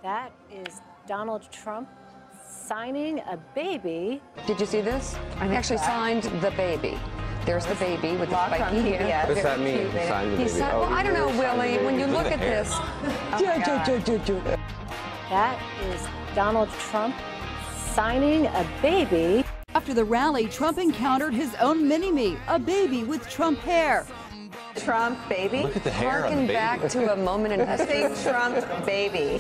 That is Donald Trump signing a baby. Did you see this? I actually signed the baby. There's the baby with the spiky hair. What does that mean? He signed the baby. Well, I don't know, Willie. When you look at this. That is Donald Trump signing a baby. After the rally, Trump encountered his own mini-me, a baby with Trump hair. Trump baby. Look at the hair on the Harken baby. back to a moment in history. Big Trump baby.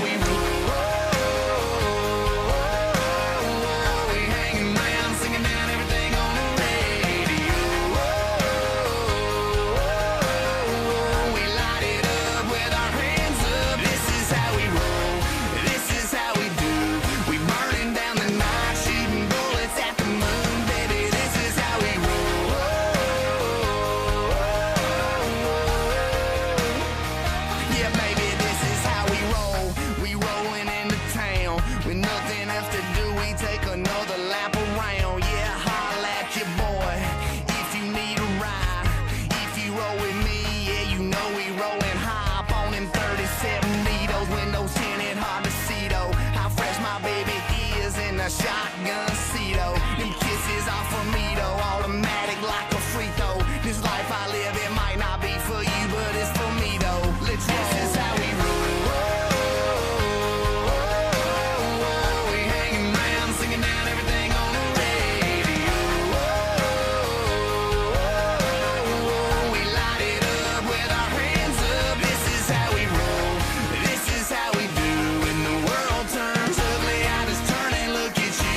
Shotgun seat, them kisses off for me though, automatic like a free throw. This life I live, it might not be for you, but it's for me though. Let's roll. This is how we roll. We hanging around, singing down everything on the radio. We light it up with our hands up. This is how we roll. This is how we do. When the world turns ugly, I just turn and look at you.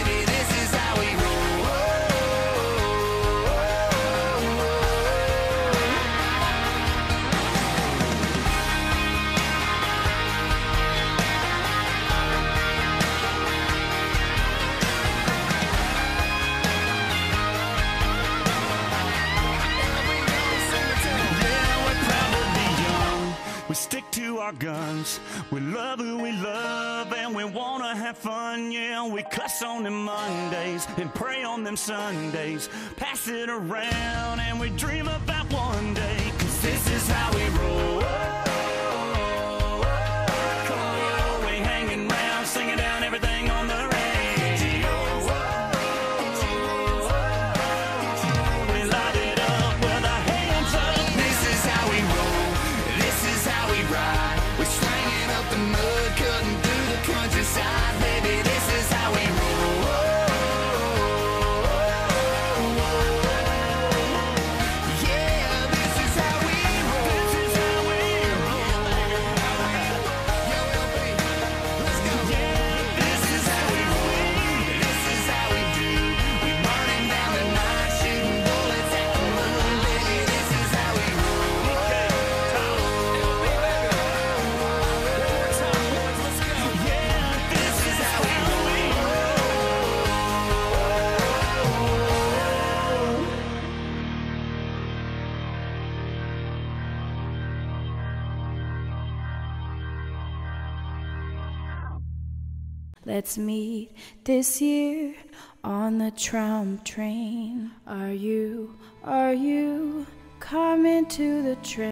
We stick to our guns, we love who we love, and we wanna have fun, yeah. We cuss on them Mondays and pray on them Sundays, pass it around and we dream about one day, 'cause this is how we roll. Come on, we hanging around, singing down everything on the radio. We light it up with our hands up. This is how we roll. This is how we ride. We're slanging up the mud, cutting through the countryside, baby. This is how we roll. Yeah, this is how we roll. This is how we roll. Yo, LP, let's go. Yeah, this is how we roll. This is how we do. We burning down the night, shooting bullets at the moon, baby. This is how we roll. Let's meet this year on the Trump train. Are you coming to the train?